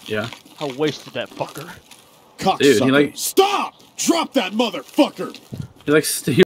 Yeah. How wasted that fucker. Cocksucker. Dude, he like... Stop! Drop that motherfucker! He likes...